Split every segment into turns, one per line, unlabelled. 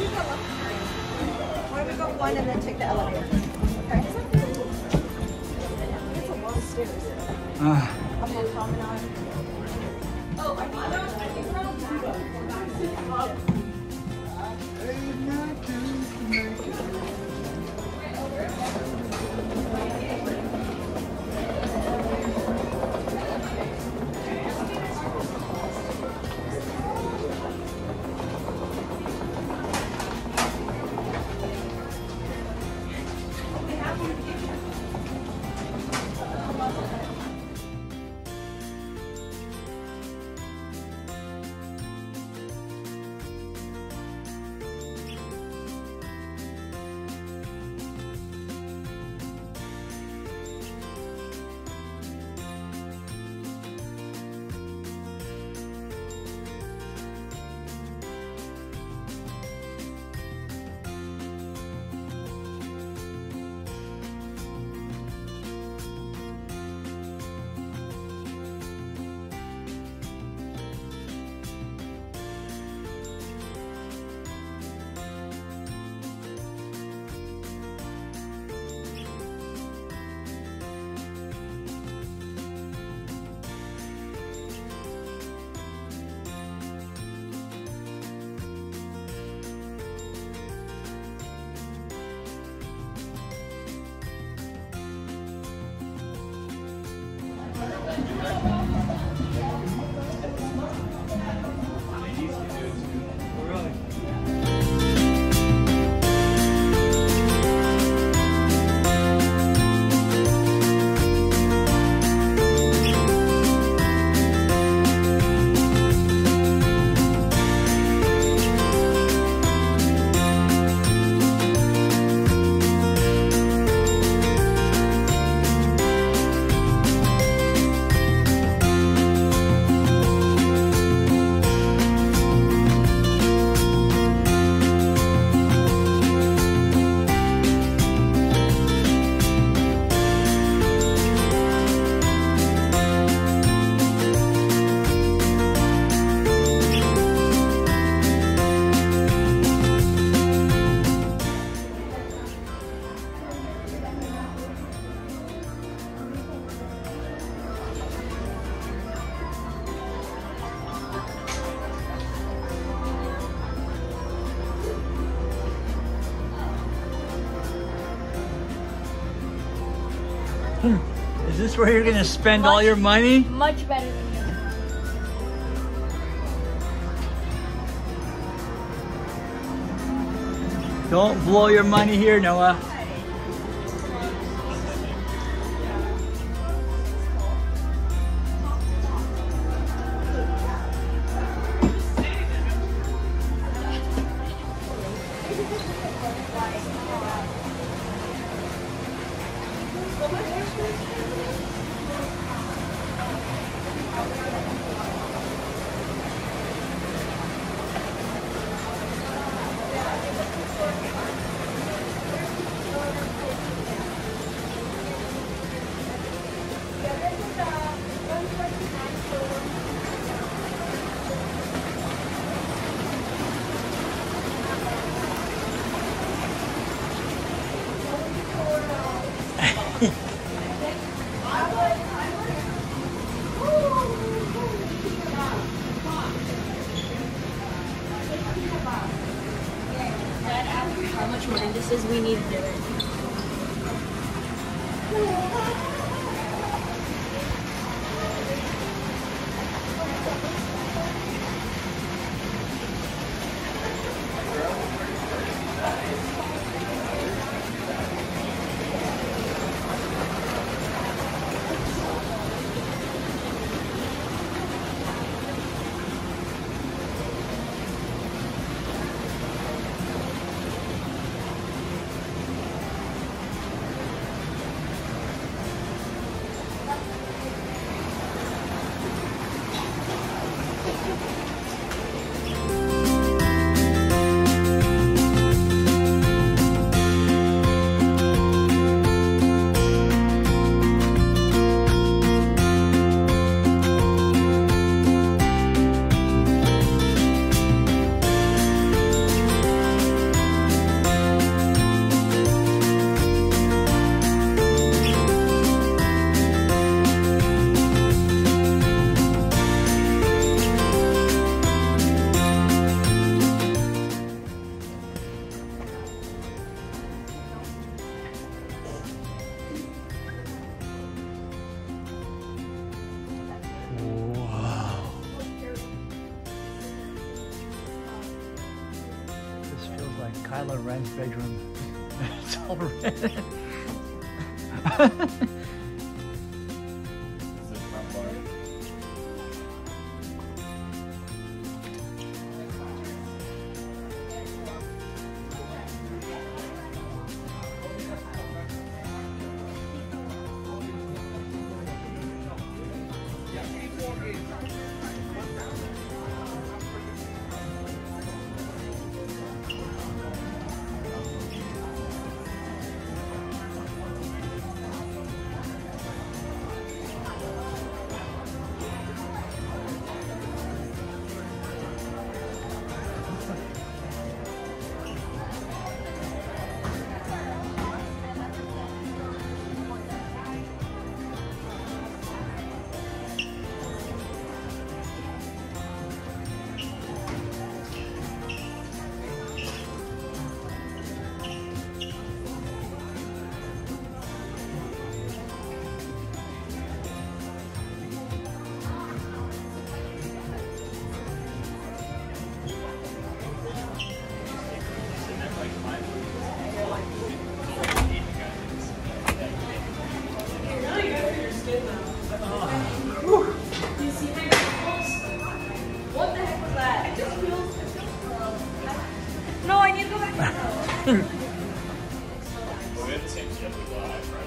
Why don't we go one and then take the elevator? Okay. It's a lot of stairs. Up on promenade. Oh, I think we're on that.
Is this where you're gonna spend all your money?
Much better than this.
Don't blow your money here, Noah.
How much money this is, we need to do it.
Kylo Ren's bedroom. It's all red.
Is it front bar?
What the heck was that? It just feels no, I need to go back to
Well, we have the same schedule as I Friday.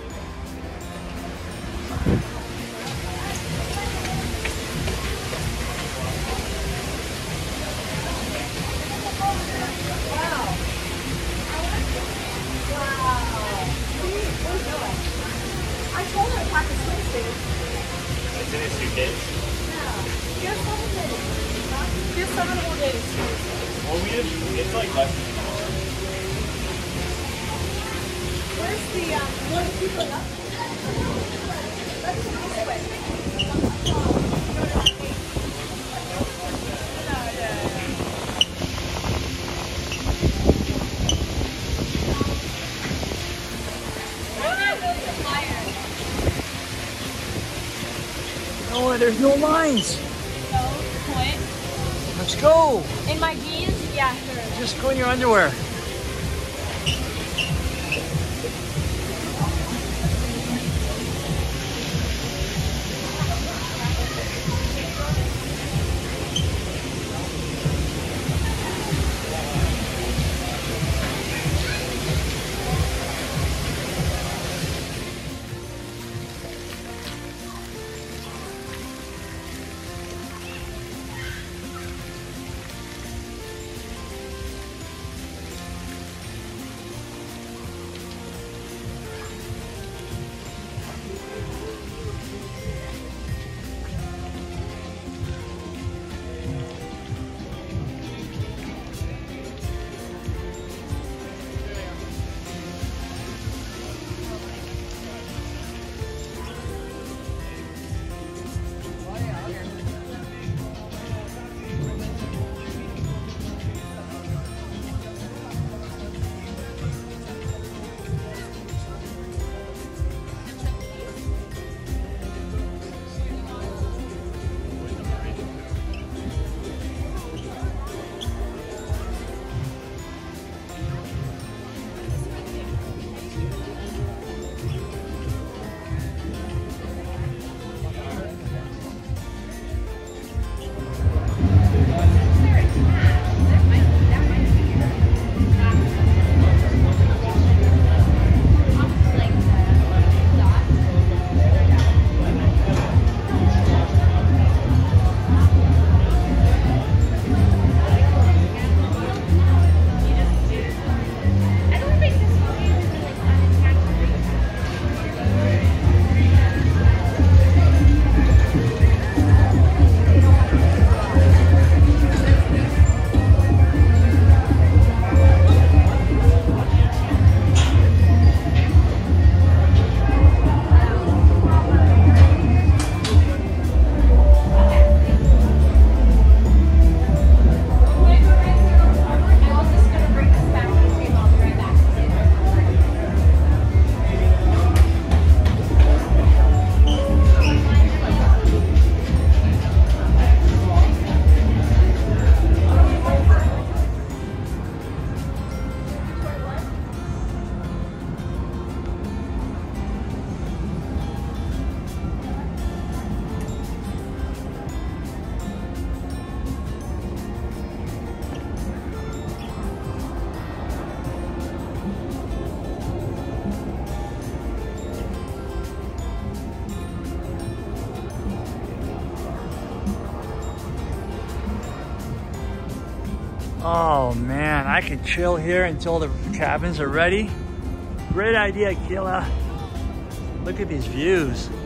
I told her to pack a swimsuit.
It's in his suitcase.
He has 7 days. He has 7 whole days.
Well, it's like less than an hour.
Where's the, one people up? Let's go this way.
No, there's no lines.
No, point.
Let's go.
In my D's? Yeah, sure.
Just go in your underwear. Oh man, I could chill here until the cabins are ready. Great idea, Kayla. Look at these views.